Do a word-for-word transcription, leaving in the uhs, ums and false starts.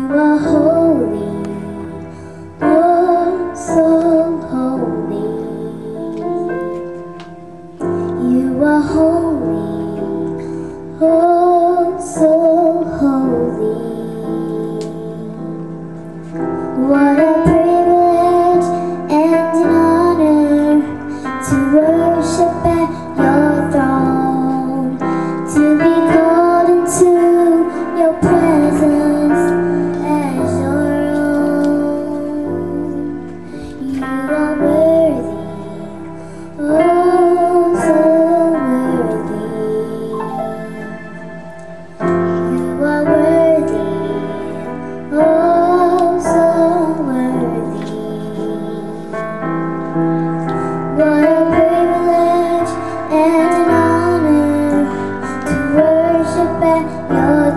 are holy, oh so holy. You are holy, oh so holy. What a privilege and an honor to worship at your throne, to be called into your presence as your own. You are worthy, oh so worthy. You are worthy, oh so worthy. What a privilege and an honor to worship at your